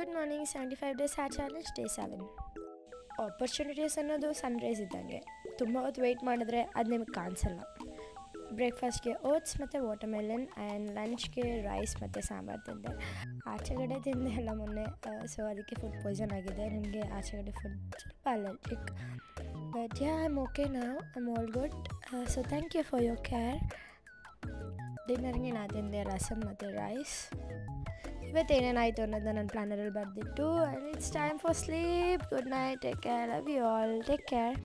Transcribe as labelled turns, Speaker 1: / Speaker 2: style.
Speaker 1: Good morning, 75 days hair challenge, day 7. Opportunities ಅನ್ನೋದು sunrise ಇದ್ದಂಗೆ. ತುಂಬ ಹೊತ್ತು ವೆಯ್ಟ್ ಮಾಡಿದ್ರೆ ಅದು ನಿಮಗೆ ಕಾಣಿಸಲ್ಲ. ಬ್ರೇಕ್ಫಾಸ್ಟ್ಗೆ ಓಟ್ಸ್ ಮತ್ತು ವಾಟರ್ಮೆಲನ್ ಆ್ಯಂಡ್ ಲಂಚ್ಗೆ ರೈಸ್ ಮತ್ತು ಸಾಂಬಾರು ತಿಂದೆ. ಆಚೆಗಡೆ ತಿಂದೆ ಎಲ್ಲ ಮೊನ್ನೆ, ಸೊ ಅದಕ್ಕೆ ಫುಡ್ ಪಾಯ್ಸನ್ ಆಗಿದೆ. ನನಗೆ ಆಚೆಗಡೆ ಫುಡ್ ಸ್ವಲ್ಪ allergic. But ya I am okay now, I am all good. So thank you for your care. ಡಿನ್ನರ್ಗೆ ನಾನು ತಿಂದೆ ರಸಮ್ ಮತ್ತು ರೈಸ್. ಇವತ್ತೇನೇನಾಯಿತು ಅನ್ನೋದನ್ನ ನನ್ನ ಪ್ಲಾನರಲ್ಲಿ ಬರೆದಿಟ್ಟು. And it's time for sleep. Good night, take care, love you all, take care.